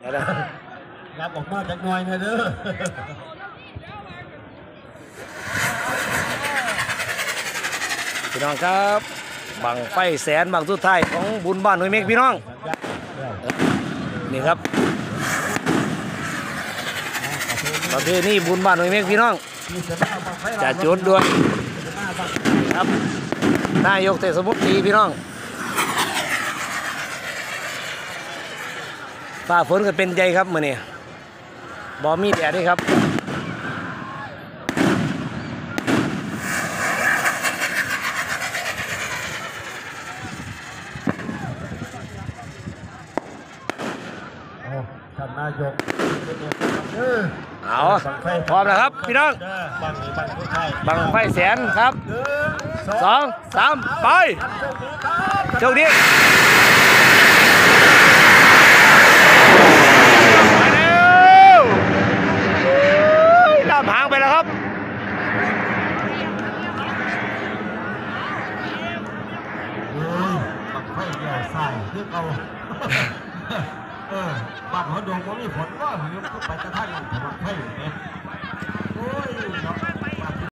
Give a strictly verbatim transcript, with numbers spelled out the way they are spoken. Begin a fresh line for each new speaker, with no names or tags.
รับออกมาจากหน่อยนะเด้อ
พี่น้องครับบังไฟแสนบังสุดท้ายของบุญบ้านห้วยเม็กพี่น้องนี่ครับประเพณีบุญบ้านห้วยเม็กพี่น้องจะจุดด้วยครับนายกเทศมนตรีพี่น้องฟ้าฝนก็เป็นใจครับมื้อนี้บ่มีแดดด้วยครับ
ท่านนายก
เอาพร้อมแล้วครับพี่น้องบังไฟแสนครับสองสามไปโชคดีไปเร็วลามหางไปแล้วครับ
บังไฟเดียวใส่เพื่อเอาเออบ้านหัวดงก็มีผลว่าหรือไปกระทั่งบังไฟเนี่ยโอ้ย